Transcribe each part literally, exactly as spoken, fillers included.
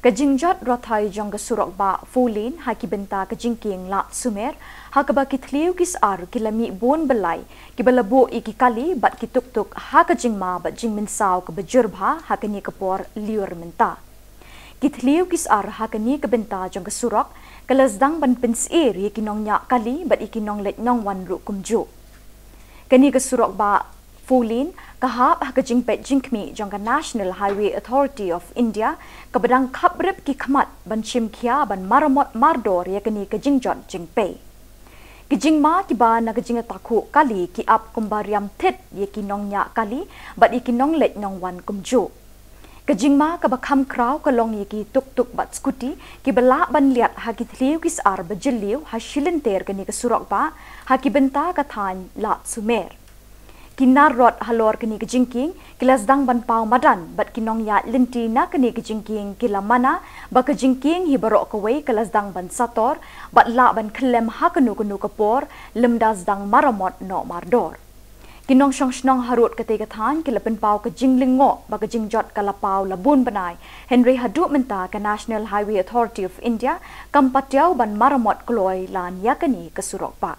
Kajingjat Rathai jong Surokbah Fulin haki benta ke Jingkieng la Sumer hakaba kitliu kis ar kilami bon belai kibalabo iki kali bat kituk tuk ha ka jingma bat jingmin saw ke bejurba hakani kapor liur menta kitliu kis ar hakani ke benta jong ke Surok kelasdang ban pensir yikinong nya kali bat ikinong let nong wan ru kumju kani ke Surokbah Fulin kahap ha kajingpet jingkmi jong National Highway Authority of India kabadang kabrep ki khamat ban chimkhia ban maramot mardor yakani kajingjot jingpe kijingma ki ba na kajinga takhu kali ki ap kumbariam thet yekinong nya kali bat ikinong let nong wan kumjo kajingma ka bakham kraw kalong yeki tuk tuk bat skuti ki bala ban liat ha ki thliu kis ar bajliu ha shilenter kani ka Surokbah ha ki benta ka Thain la Sumer kinar rot halor kini ke Jingkieng kilasdang ban pau madan bat kinong ya linti na kini ke Jingkieng kila mana ba ke Jingkieng hi barok kawai kilasdang ban sator bat la ban klem ha kenu kenu kapor lemdas dang maramot no mardor kinong shong shnong harut kate ke Thain kila pen pau ke Jinglingo ba ke Jingjot kala pau labun banai Henry hadu menta ke National Highway Authority of India kampatiau ban maramot kloi lan yakani ke Surokbah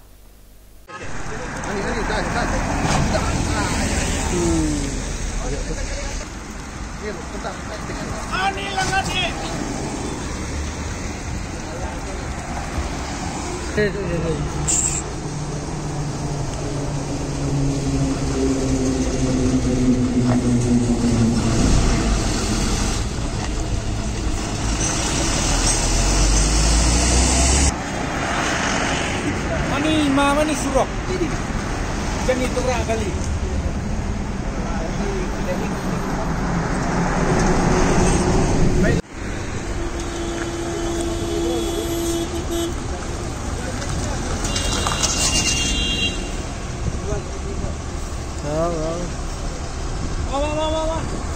Ani langat ni. Ani mama ni Surok. Jadi turun kali. Wow, wow. Wow, wow, wow, wow.